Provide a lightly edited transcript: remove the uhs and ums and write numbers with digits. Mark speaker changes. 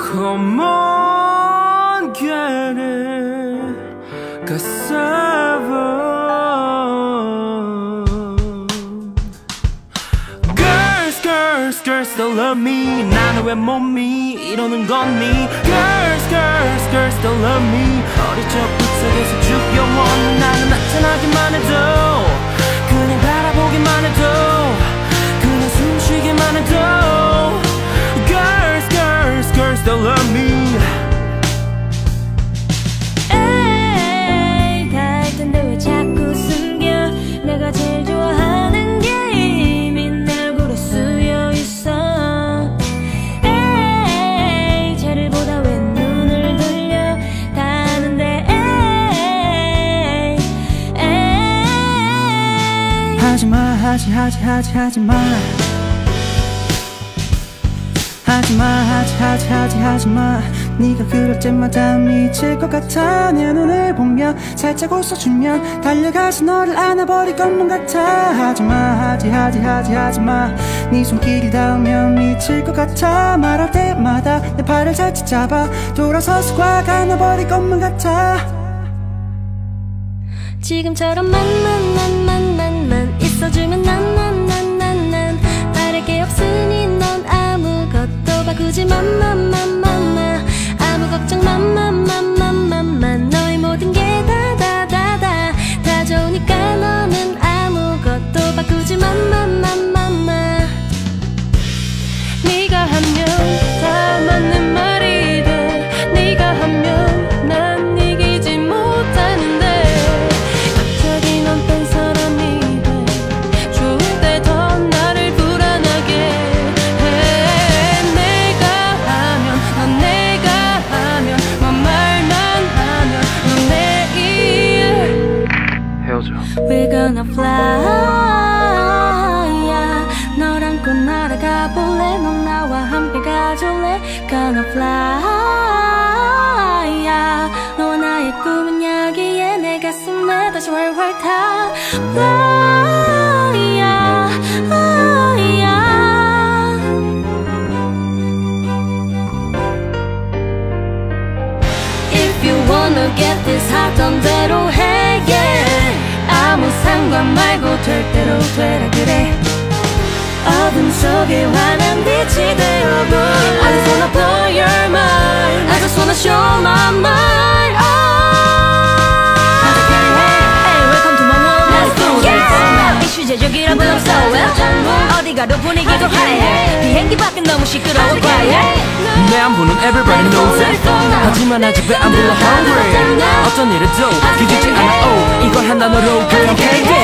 Speaker 1: Come on, get it, cassava. Girls still love me. 나는 왜 몸이 이러는 거니? Girls still love me. 어릴 적 빗속에서 쭉 영원. 나는 나타나기만 해도, 그냥 바라보기만 해도, 그냥 숨쉬기만 해도. Girls still love me.
Speaker 2: 에이, 다 알 텐데 왜 자꾸 숨겨. 내가 제일 좋아하는 게 이미 내 얼굴에 쓰여 있어. 에이, 쟤를 보다 왜 눈을 돌려. 다 아는데 에이.
Speaker 3: 하지마 하지마 네가 그럴 때마다 미칠 것 같아. 내 눈을 보며 살짝 웃어주면 달려가서 너를 안아버릴 것만 같아. 하지마 네 손길이 닿으면 미칠 것 같아. 말할 때마다 내 팔을 살짝 잡아 돌아서서 꽉 안아버릴 것만 같아.
Speaker 2: 지금처럼 만만 있어주면 난 바랄 게 없으니 넌 아무것도 바꾸지 맘 아무 걱정 맘 너의 모든 게 다 좋으니까 너는 아무것도 바꾸지 맘 네가 하면 다 맞는 말이 돼. 네가 하면 난 이기지 못하는데 갑자기 넌 딴 사람이 돼. 좋을 때 더 나를 불안하게 해. 내가 하면 넌 내가 하면 넌 말만 하면 넌 내일
Speaker 1: 헤어져.
Speaker 2: We're gonna fly yeah. 널 안고 날아가 볼래. 넌 나와 함께 가줄래. Gonna fly yeah. 너와 나의 꿈은 여기에 내 가슴에 다시 활활 타. Fly yeah. yeah. If you wanna get this 하던 대로 해 yeah. 아무 상관 말고 절대로 되라 그래. 어둠 속에 환한 빛이 되어보. I just wanna blow your mind. I just wanna show my mind. Hey, welcome to my world. Let's do it. 이슈제적이라고는 없어. 어디 가도 분위기가 화해. 비행기 밖은 너무 시끄러워 quiet.
Speaker 1: 내 안부는 everybody knows it. 하지만 아직 왜 안 불러 hungry. 어떤 일을 도 기죽지 않아. 이걸 한 단어로 그냥